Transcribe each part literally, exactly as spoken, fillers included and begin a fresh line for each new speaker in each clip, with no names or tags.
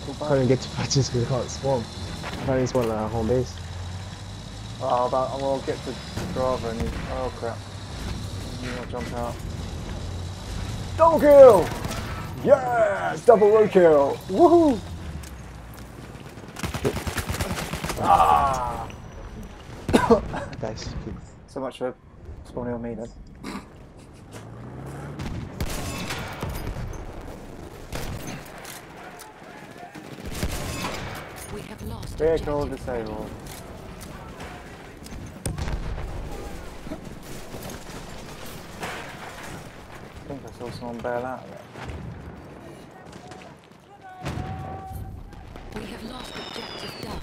Can't even get to patches because we can't spawn. Can't even spawn at our home base.
Oh, about, I will get to Drava and he, oh crap. You will jump out. Double kill! Yes! Double road kill! Woohoo! Ah!
Nice.
So much for spawning on me then.
We have lost
Vehicle disabled. I think I saw someone bail out of it.
We have lost objective Duff.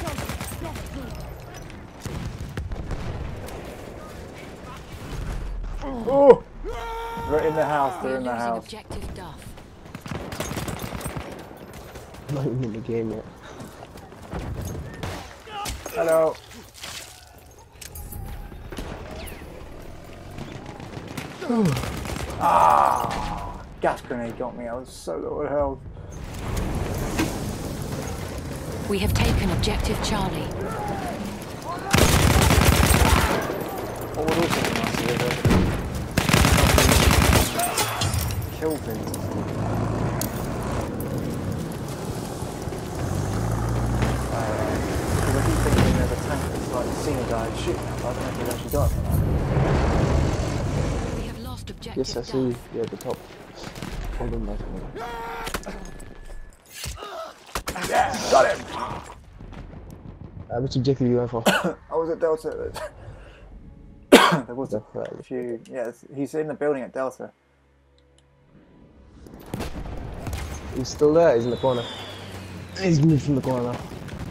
Oh! They're in the house, they're
We're
in the
losing
house.
objective Duff.
I'm not even in the game yet.
Hello. Ah! Gas grenade got me, I was so low on health.
We have taken objective Charlie.
What would also be nice is if I kill things. Because I keep thinking there's a tank that's like seeing a guy shooting at, but I don't know if he's actually got it.
We have lost objective
Yes, I
Duff.
see you. Yeah, at the top. Hold on, left.
Yeah, got him!
Uh, which objective are you going for?
I was at Delta. There was a
Right.
few. Yeah, he's in the building at Delta.
He's still there, he's in the corner. He's moved from the corner now.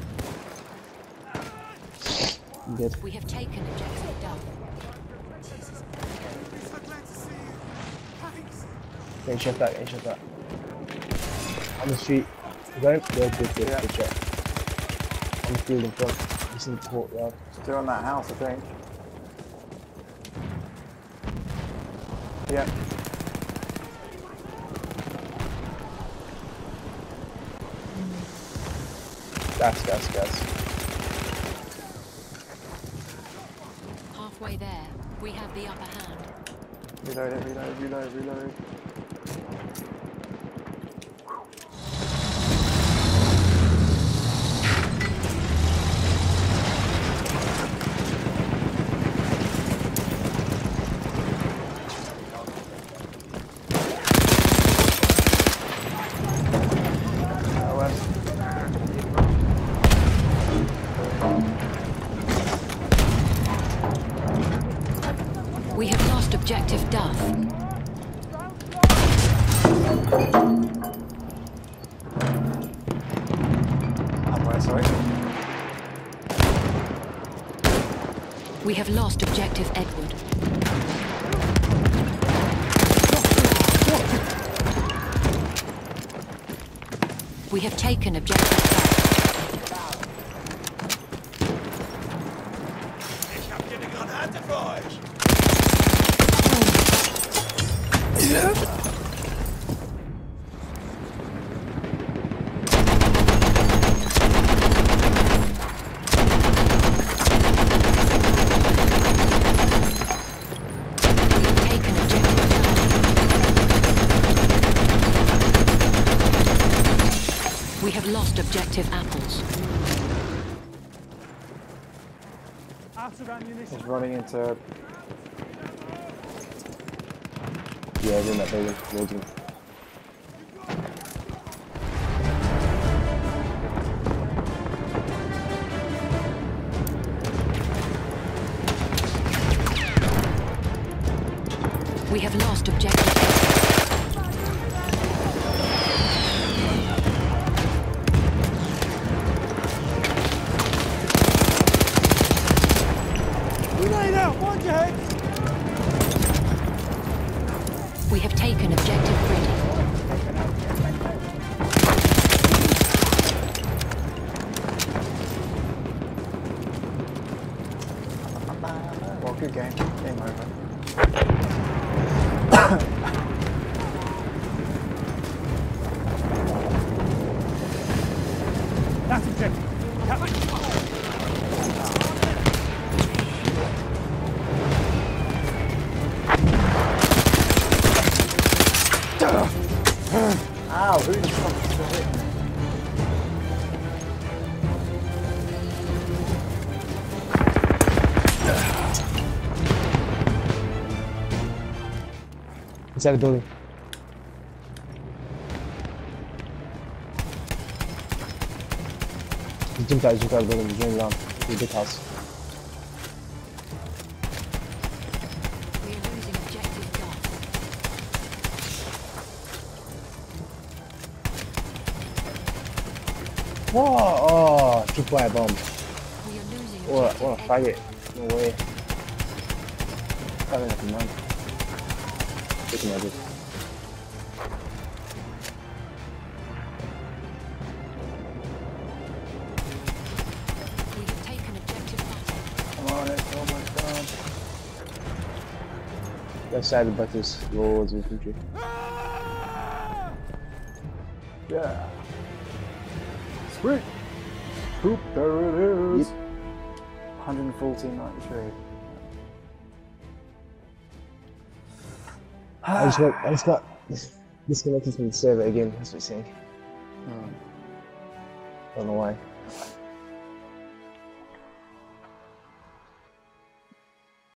I'm dead.
We have taken objective Duff.
Getting shot back, getting shot back. On the street. You got him? Good, good, good,
Yeah.
good shot. On the field in front. He's in the courtyard.
Still in that house, I think. Yeah.
Gas, gas, gas.
Halfway there, we have the upper hand.
Reload it, reload, reload, reload.
We have lost objective Duff.
I'm where, sorry?
We have lost objective Edward. We have taken objective Duff.
Ich hab hier eine Granate für euch.
We have lost objective Apples.
He's running into...
Yeah, he's in that building. Towards him.
We have lost objective Edward. We have taken objective Freddy.
Well, good game. Game over. Ow, who the fuck is hitting me?
Inside the building. He jumped out, he jumped out of the building, he's running around. To the big house.
We are losing objective Duff.
Whoa! Oh, took by a bomb.
We are losing
What,
objective
what a faggot. No way.
Coming up, man.
Taking my dick.
We have taken objective Butter.
Come on, it's almost done.
Left side of the butters, loads of infantry.
Yeah. Sweet. Poop, there it is. one fourteen ninety-three.
I just got, I just got dis- disconnected from the server again, that's what it's saying.
Hmm.
Don't know why.